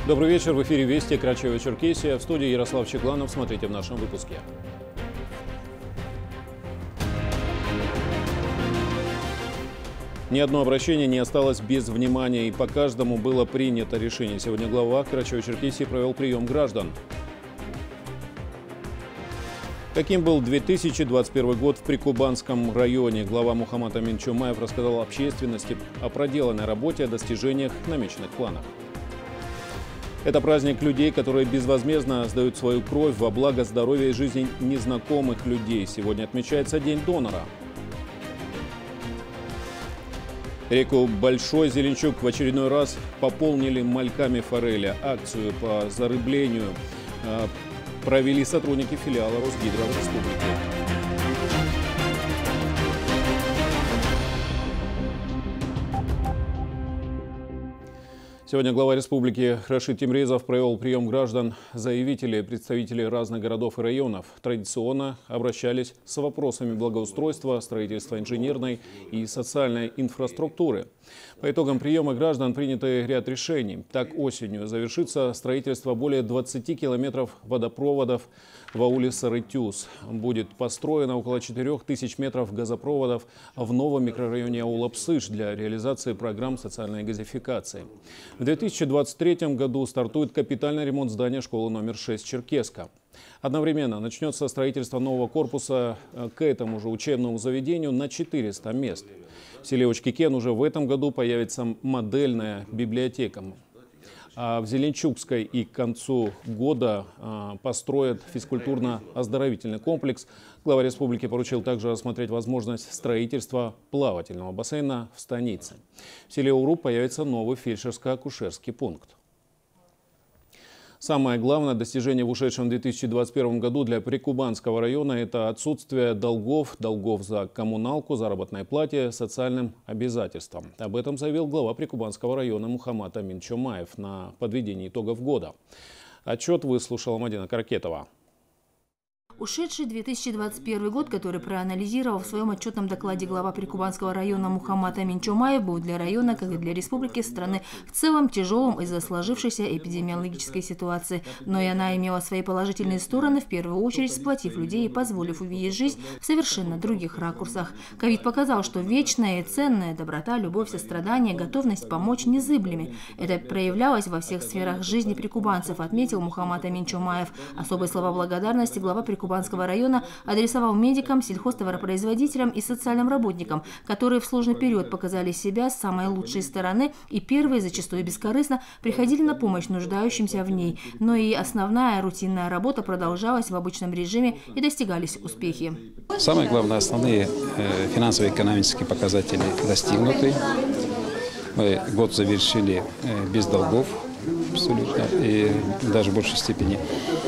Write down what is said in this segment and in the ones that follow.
Добрый вечер. В эфире «Вести» Карачаево-Черкесия. В студии Ярослав Чегланов. Смотрите в нашем выпуске. Ни одно обращение не осталось без внимания, и по каждому было принято решение. Сегодня глава Карачаево-Черкесии провел прием граждан. Каким был 2021 год в Прикубанском районе? Глава Мухаммад Амин Чомаев рассказал общественности о проделанной работе, о достижениях намеченных планах. Это праздник людей, которые безвозмездно сдают свою кровь во благо здоровья и жизни незнакомых людей. Сегодня отмечается День донора. Реку Большой Зеленчук в очередной раз пополнили мальками форели. Акцию по зарыблению провели сотрудники филиала Росгидро в республике. Сегодня глава республики Рашид Тимрезов провел прием граждан, заявителей, представителей разных городов и районов. Традиционно обращались с вопросами благоустройства, строительства инженерной и социальной инфраструктуры. По итогам приема граждан приняты ряд решений. Так, осенью завершится строительство более 20 километров водопроводов в ауле Сарытюз. Будет построено около 4000 метров газопроводов в новом микрорайоне аула Псыш для реализации программ социальной газификации. В 2023 году стартует капитальный ремонт здания школы номер 6 «Черкеска». Одновременно начнется строительство нового корпуса к этому же учебному заведению на 400 мест. В селе Очкикен уже в этом году появится модельная библиотека. А в Зеленчукской и к концу года построят физкультурно-оздоровительный комплекс. Глава республики поручил также рассмотреть возможность строительства плавательного бассейна в станице. В селе Уруб появится новый фельдшерско-акушерский пункт. Самое главное достижение в ушедшем 2021 году для Прикубанского района – это отсутствие долгов за коммуналку, заработной плате, социальным обязательствам. Об этом заявил глава Прикубанского района Мухаммад Амин Чомаев на подведении итогов года. Отчет выслушала Мадина Каракетова. Ушедший 2021 год, который проанализировал в своем отчетном докладе глава Прикубанского района Мухаммад Амин Чомаев, был для района, как и для республики страны в целом тяжелым из-за сложившейся эпидемиологической ситуации. Но и она имела свои положительные стороны, в первую очередь сплотив людей и позволив увидеть жизнь в совершенно других ракурсах. Ковид показал, что вечная и ценная доброта, любовь, сострадание, готовность помочь незыблемы. Это проявлялось во всех сферах жизни прикубанцев, отметил Мухаммад Амин Чомаев. Особые слова благодарности глава Прикубанского района адресовал медикам, сельхозтоваропроизводителям и социальным работникам, которые в сложный период показали себя с самой лучшей стороны и первые, зачастую бескорыстно, приходили на помощь нуждающимся в ней. Но и основная рутинная работа продолжалась в обычном режиме и достигались успехи. Самое главное, основные финансово-экономические показатели достигнуты. Мы год завершили без долгов, абсолютно, и даже в большей степени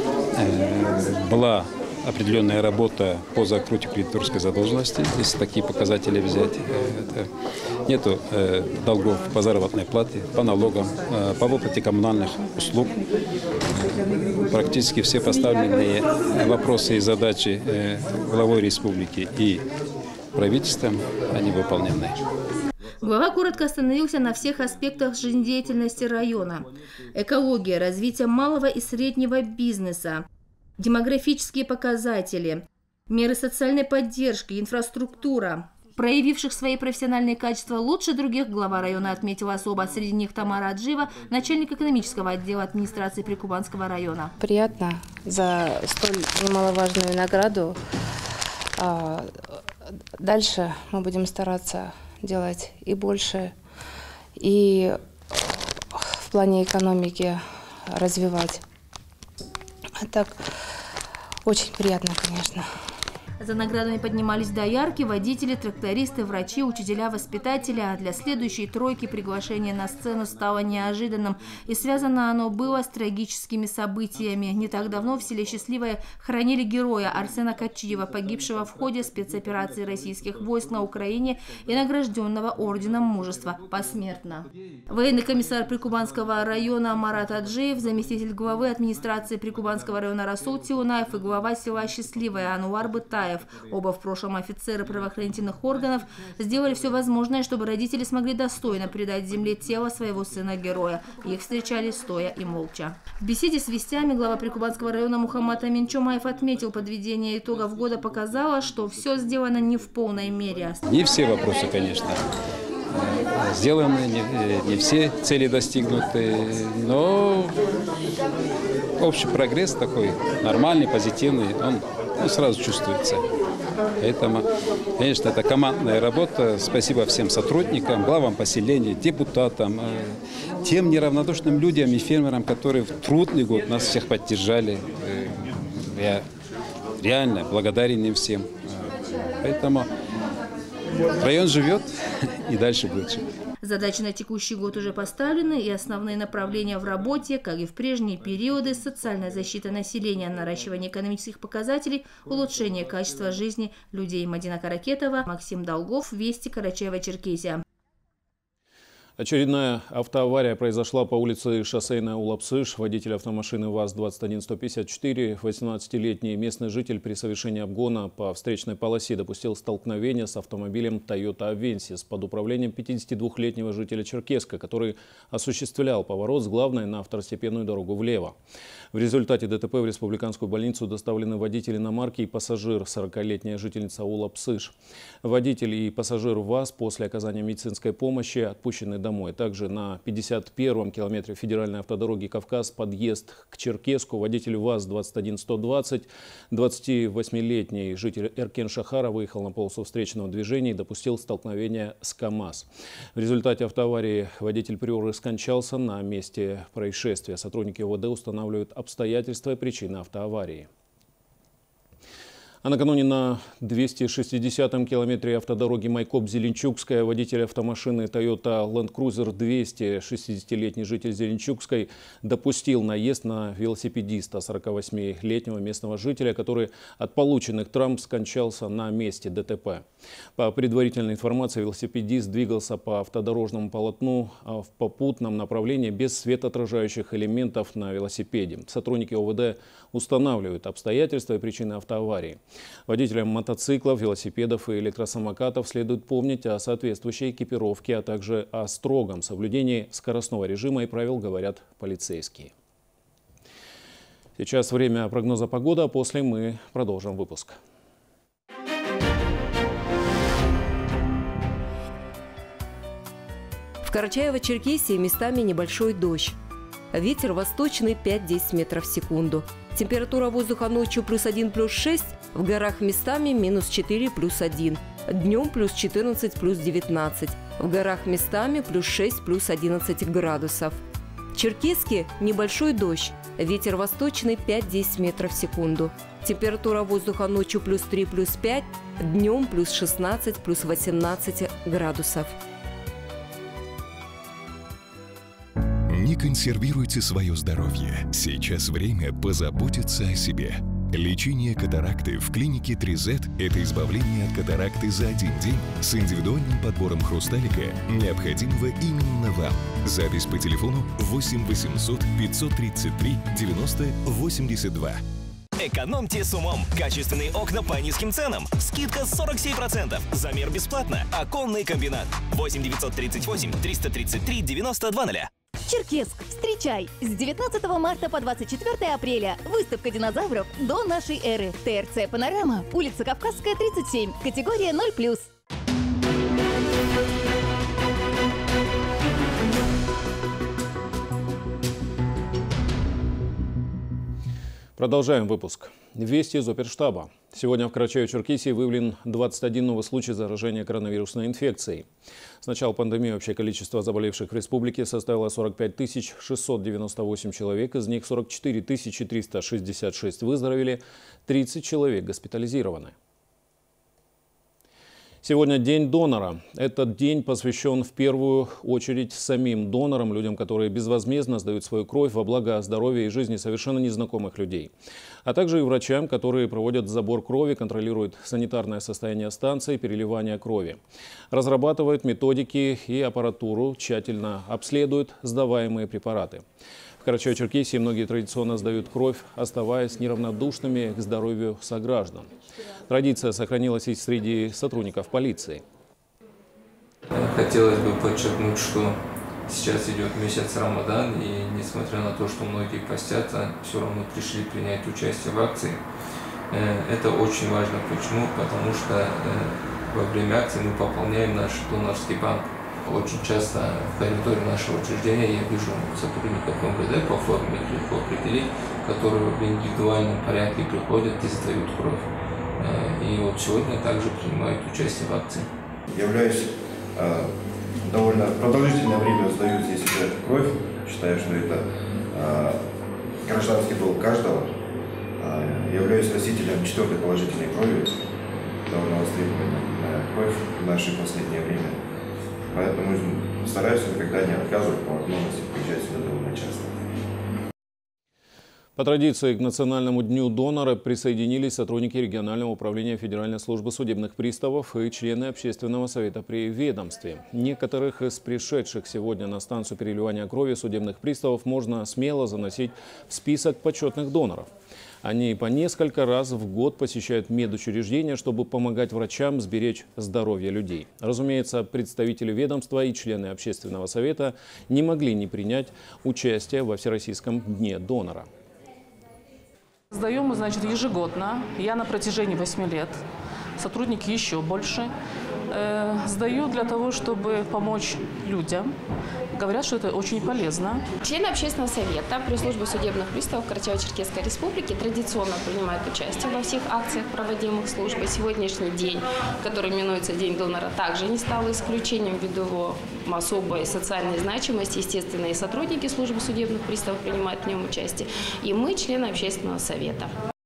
была определенная работа по закрытию кредиторской задолженности. Если такие показатели взять, нету долгов по заработной плате, по налогам, по выплате коммунальных услуг. Практически все поставленные вопросы и задачи главой республики и правительством, они выполнены. Глава коротко остановился на всех аспектах жизнедеятельности района. Экология, развитие малого и среднего бизнеса, демографические показатели, меры социальной поддержки, инфраструктура. Проявивших свои профессиональные качества лучше других, глава района отметила особо. Среди них Тамара Аджиева, начальник экономического отдела администрации Прикубанского района. Приятно за столь немаловажную награду. Дальше мы будем стараться делать и больше, и в плане экономики развивать. А так, очень приятно, конечно. За наградами поднимались доярки, водители, трактористы, врачи, учителя, воспитатели. А для следующей тройки приглашение на сцену стало неожиданным. И связано оно было с трагическими событиями. Не так давно в селе Счастливое хоронили героя Арсена Качиева, погибшего в ходе спецоперации российских войск на Украине и награжденного орденом мужества посмертно. Военный комиссар Прикубанского района Марат Аджиев, заместитель главы администрации Прикубанского района Расул Тиунаев и глава села Счастливое Ануар Бытаев Чумаев. Оба в прошлом офицеры правоохранительных органов сделали все возможное, чтобы родители смогли достойно предать земле тело своего сына-героя. Их встречали стоя и молча. В беседе с «Вестями» глава Прикубанского района Мухаммад Амин Чумаев отметил, подведение итогов года показало, что все сделано не в полной мере. Не все вопросы, конечно, сделаны, не все цели достигнуты, но общий прогресс такой нормальный, позитивный, он сразу чувствуется. Поэтому, конечно, это командная работа. Спасибо всем сотрудникам, главам поселений, депутатам, тем неравнодушным людям и фермерам, которые в трудный год нас всех поддержали. Я реально благодарен им всем. Поэтому район живет и дальше будет жить. Задачи на текущий год уже поставлены, и основные направления в работе, как и в прежние периоды, социальная защита населения, наращивание экономических показателей, улучшение качества жизни людей. Мадина Каракетова, Максим Долгов, Вести, Карачаево-Черкесия. Очередная автоавария произошла по улице Шоссейная Улапсыш. Водитель автомашины ВАЗ-21154, 18-летний местный житель, при совершении обгона по встречной полосе допустил столкновение с автомобилем Toyota Avensis под управлением 52-летнего жителя Черкесска, который осуществлял поворот с главной на второстепенную дорогу влево. В результате ДТП в республиканскую больницу доставлены водитель иномарки и пассажир, 40-летняя жительница Улапсыш. Водитель и пассажир ВАЗ после оказания медицинской помощи отпущены домой. Также на 51-м километре федеральной автодороги Кавказ, подъезд к Черкесску, водитель ВАЗ-21120, 28-летний житель Эркен-Шахара, выехал на полосу встречного движения и допустил столкновение с КАМАЗ. В результате автоаварии водитель приоры скончался на месте происшествия. Сотрудники ОВД устанавливают обстоятельства и причины автоаварии. А накануне на 260-м километре автодороги Майкоп-Зеленчукская водитель автомашины Toyota Land Cruiser 200, 60-летний житель Зеленчукской, допустил наезд на велосипедиста, 48-летнего местного жителя, который от полученных травм скончался на месте ДТП. По предварительной информации, велосипедист двигался по автодорожному полотну в попутном направлении без светоотражающих элементов на велосипеде. Сотрудники ОВД устанавливают обстоятельства и причины автоаварии. Водителям мотоциклов, велосипедов и электросамокатов следует помнить о соответствующей экипировке, а также о строгом соблюдении скоростного режима и правил, говорят полицейские. Сейчас время прогноза погоды, а после мы продолжим выпуск. В Карачаево-Черкесии местами небольшой дождь. Ветер восточный 5-10 метров в секунду. Температура воздуха ночью +1, +6, в горах местами -4, +1, днем +14, +19, в горах местами +6, +11 градусов. В Черкесске небольшой дождь, ветер восточный 5-10 метров в секунду. Температура воздуха ночью +3, +5, днем +16, +18 градусов. Не консервируйте свое здоровье. Сейчас время позаботиться о себе. Лечение катаракты в клинике 3Z – это избавление от катаракты за один день с индивидуальным подбором хрусталика, необходимого именно вам. Запись по телефону 8 800 533 90 82. Экономьте с умом. Качественные окна по низким ценам. Скидка 47%. Замер бесплатно. Оконный комбинат. 8 938 333 9200. Черкесск. Встречай! С 19 марта по 24 апреля. Выставка динозавров до нашей эры. ТРЦ «Панорама». Улица Кавказская, 37. Категория 0+. Продолжаем выпуск. Вести из оперштаба. Сегодня в Карачаево-Черкесии выявлен 21 новый случай заражения коронавирусной инфекцией. С начала пандемии общее количество заболевших в республике составило 45 698 человек, из них 44 366 выздоровели, 30 человек госпитализированы. Сегодня День донора. Этот день посвящен в первую очередь самим донорам, людям, которые безвозмездно сдают свою кровь во благо здоровья и жизни совершенно незнакомых людей. А также и врачам, которые проводят забор крови, контролируют санитарное состояние станции переливания крови. Разрабатывают методики и аппаратуру, тщательно обследуют сдаваемые препараты. В Карачаево-Черкесии многие традиционно сдают кровь, оставаясь неравнодушными к здоровью сограждан. Традиция сохранилась и среди сотрудников полиции. Хотелось бы подчеркнуть, что сейчас идет месяц Рамадан, и несмотря на то, что многие постятся, все равно пришли принять участие в акции. Это очень важно. Почему? Потому что во время акции мы пополняем наш донорский банк. Очень часто в коридоре нашего учреждения я вижу сотрудников МВД по форме легко определить, которые в индивидуальном порядке приходят и сдают кровь. И вот сегодня также принимают участие в акции. Являюсь довольно продолжительное время сдаю здесь уже кровь. Считаю, что это гражданский долг каждого. Являюсь носителем 4-й положительной крови. Довольно востребованная кровь в наше последнее время. Поэтому стараюсь никогда не отказывать по возможности приезжать сюда довольно часто. По традиции к Национальному дню донора присоединились сотрудники регионального управления Федеральной службы судебных приставов и члены общественного совета при ведомстве. Некоторых из пришедших сегодня на станцию переливания крови судебных приставов можно смело заносить в список почетных доноров. Они по несколько раз в год посещают медучреждения, чтобы помогать врачам сберечь здоровье людей. Разумеется, представители ведомства и члены общественного совета не могли не принять участие во Всероссийском дне донора. Сдаем мы, значит, ежегодно. Я на протяжении 8 лет, сотрудники еще больше. Сдаю для того, чтобы помочь людям. Говорят, что это очень полезно. Члены общественного совета при службе судебных приставов Карачаево-Черкесской республики традиционно принимают участие во всех акциях, проводимых службой. Сегодняшний день, который именуется День донора, также не стал исключением ввиду его особой социальной значимости. Естественно, и сотрудники службы судебных приставов принимают в нем участие. И мы, члены общественного совета.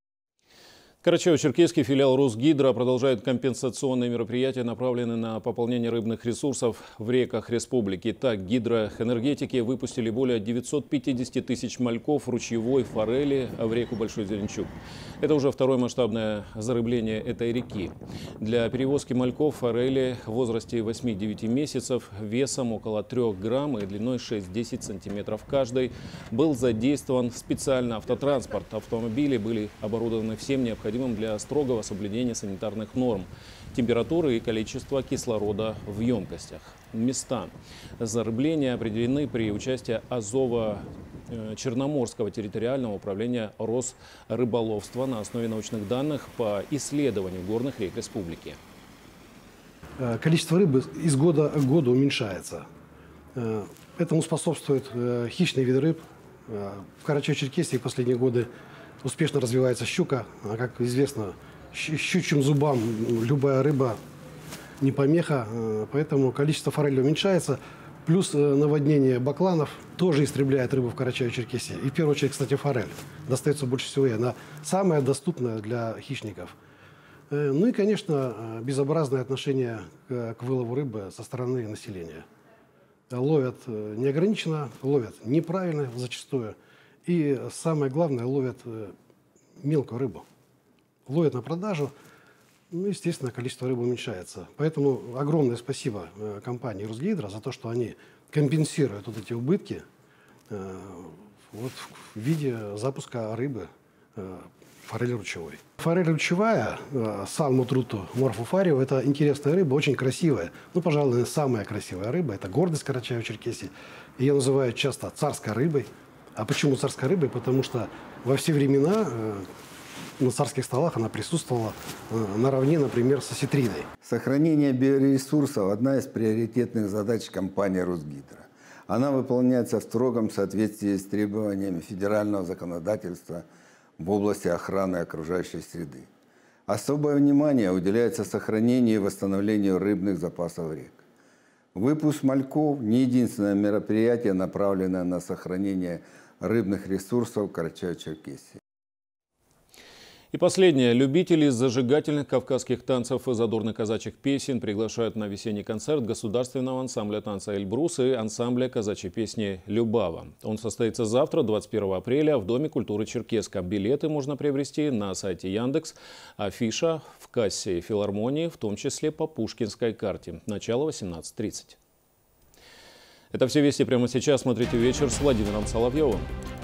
Карачаево-Черкесский филиал Росгидро продолжает компенсационные мероприятия, направленные на пополнение рыбных ресурсов в реках республики. Так, гидроэнергетики выпустили более 950 тысяч мальков ручьевой форели в реку Большой Зеленчук. Это уже второе масштабное зарыбление этой реки. Для перевозки мальков форели в возрасте 8-9 месяцев весом около 3 грамм и длиной 6-10 сантиметров каждый был задействован специальный автотранспорт. Автомобили были оборудованы всем необходимым для строгого соблюдения санитарных норм, температуры и количества кислорода в емкостях. Места зарыбления определены при участии Азово-Черноморского территориального управления Росрыболовства на основе научных данных по исследованию горных рек республики. Количество рыбы из года в год уменьшается. Этому способствуют хищные виды рыб. В Карачаево-Черкесии в последние годы успешно развивается щука. А как известно, щучьим зубам любая рыба не помеха, поэтому количество форели уменьшается. Плюс наводнение бакланов тоже истребляет рыбу в Карачаево-Черкесии. И в первую очередь, кстати, форель достается больше всего ей. Она самая доступная для хищников. Ну и, конечно, безобразное отношение к вылову рыбы со стороны населения. Ловят неограниченно, ловят неправильно зачастую. И самое главное, ловят мелкую рыбу. Ловят на продажу, ну, естественно, количество рыбы уменьшается. Поэтому огромное спасибо компании Росгидро за то, что они компенсируют вот эти убытки вот в виде запуска рыбы форели ручевой. Форель ручевая, салмутруту морфофарио, это интересная рыба, очень красивая. Ну, пожалуй, самая красивая рыба. Это гордость Карачаево-Черкесии. Ее называют часто царской рыбой. А почему царской рыбой? Потому что во все времена на царских столах она присутствовала наравне, например, с осетриной. Сохранение биоресурсов – одна из приоритетных задач компании Росгидро. Она выполняется в строгом соответствии с требованиями федерального законодательства в области охраны окружающей среды. Особое внимание уделяется сохранению и восстановлению рыбных запасов рек. Выпуск мальков – не единственное мероприятие, направленное на сохранение рыбных ресурсов Карачаево-Черкесии. И последнее. Любители зажигательных кавказских танцев и задорных казачьих песен приглашают на весенний концерт государственного ансамбля танца «Эльбрус» и ансамбля казачьей песни «Любава». Он состоится завтра, 21 апреля, в Доме культуры Черкесска. Билеты можно приобрести на сайте Яндекс, афиша в кассе филармонии, в том числе по Пушкинской карте. Начало 18:30. Это все вести прямо сейчас. Смотрите «Вечер» с Владимиром Соловьевым.